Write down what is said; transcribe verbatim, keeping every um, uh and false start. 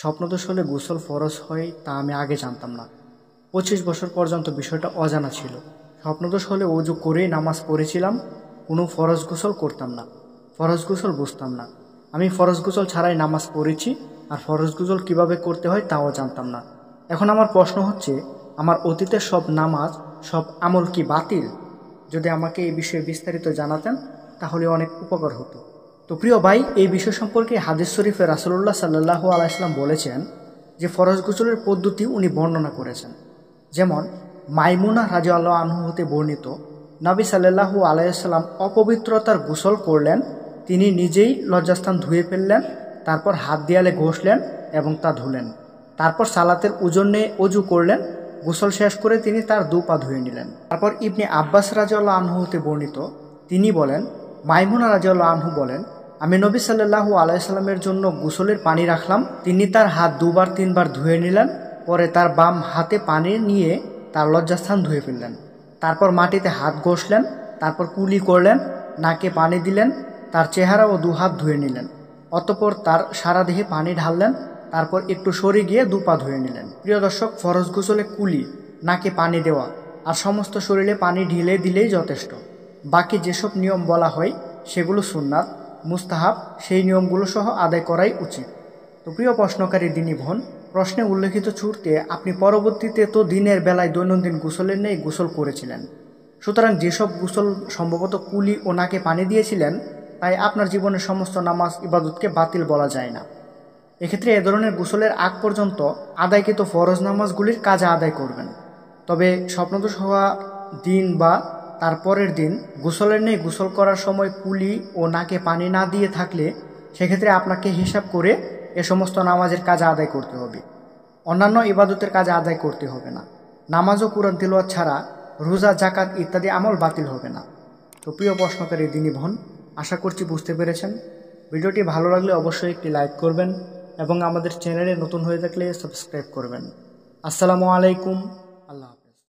স্বপ্নদোষ হলে গোসল ফরজ হয় তা আমি আগে জানতাম না। পঁচিশ বছর পর্যন্ত বিষয়টা অজানা ছিল। স্বপ্নদোষ হলে অজু করেই নামাজ পড়েছিলাম, কোনো ফরজ গোসল করতাম না, ফরজ গোসল বুঝতাম না। আমি ফরজ গোসল ছাড়াই নামাজ পড়েছি, আর ফরজ গোসল কিভাবে করতে হয় তাও জানতাম না। এখন আমার প্রশ্ন হচ্ছে, আমার অতীতের সব নামাজ, সব আমল কি বাতিল? যদি আমাকে এই বিষয়ে বিস্তারিত জানাতেন তাহলে অনেক উপকার হতো। তো প্রিয় ভাই, এই বিষয় সম্পর্কে হাদিস শরীফে রাসূলুল্লাহ সাল্লাল্লাহু আলাইহি সাল্লাম বলেছেন যে ফরজ গোসলের পদ্ধতি উনি বর্ণনা করেছেন। যেমন মাইমুনা রাদিয়াল্লাহু আনহা হতে বর্ণিত, নবী সাল্লাল্লাহু আলাইহি সাল্লাম অপবিত্রতার গোসল করলেন, তিনি নিজেই লজ্জাস্থান ধুয়ে ফেললেন, তারপর হাত দিয়ালে ঘষলেন এবং তা ধুলেন, তারপর সালাতের ওজনে অজু করলেন, গোসল শেষ করে তিনি তার দু পা ধুয়ে নিলেন। তারপর ইবনে আব্বাস রাদিয়াল্লাহু আনহু হতে বর্ণিত, তিনি বলেন, মাইমুনা রাদিয়াল্লাহু আনহু বলেন, আমি নবী সাল্লাল্লাহু আলাইহি সাল্লামের জন্য গোসলের পানি রাখলাম, তিনি তার হাত দুবার তিনবার ধুয়ে নিলেন, পরে তার বাম হাতে পানি নিয়ে তার লজ্জাস্থান ধুয়ে ফেললেন, তারপর মাটিতে হাত ঘষলেন, তারপর কুলি করলেন, নাকে পানি দিলেন, তার চেহারা ও দুহাত ধুয়ে নিলেন, অতঃপর তার সারা দেহে পানি ঢাললেন, তারপর একটু সরে গিয়ে দু পা ধুয়ে নিলেন। প্রিয় দর্শক, ফরজ গোসলে কুলি, নাকে পানি দেওয়া আর সমস্ত শরীরে পানি ঢেলে দিলেই যথেষ্ট। বাকি যেসব নিয়ম বলা হয় সেগুলো সুন্নাত, মুস্তাহাব, সেই নিয়মগুলো সহ আদায় করাই উচিত। তো প্রিয় প্রশ্নকারী দিনী বোন, প্রশ্নে উল্লেখিত ছুটতে আপনি পরবর্তীতে তো দিনের বেলায় দৈনন্দিন গোসলের নেই গোসল করেছিলেন, সুতরাং যেসব গোসল সম্ভবত কুলি ও নাকে পানি দিয়েছিলেন, তাই আপনার জীবনের সমস্ত নামাজ ইবাদতকে বাতিল বলা যায় না। এক্ষেত্রে এ ধরনের গোসলের আগ পর্যন্ত আদায়কৃত ফরজ নামাজগুলির কাজা আদায় করবেন। তবে স্বপ্নদোষ হওয়া দিন বা তার পরের দিন গোসলের নেই গোসল করার সময় কুলি ও নাকে পানি না দিয়ে থাকলে সেক্ষেত্রে আপনাকে হিসাব করে এ সমস্ত নামাজের কাজা আদায় করতে হবে, অন্যান্য ইবাদতের কাজা আদায় করতে হবে না। নামাজ ও কুরআন তিলাওয়াত ছাড়া রোজা, জাকাত ইত্যাদি আমল বাতিল হবে না। তো প্রিয় প্রশ্নকারী দিনী বোন, আশা করছি বুঝতে পেরেছেন। ভিডিওটি ভালো লাগলে অবশ্যই একটি লাইক করবেন এবং আমাদের চ্যানেলে নতুন হয়ে থাকলে সাবস্ক্রাইব করবেন। আসসালামু আলাইকুম।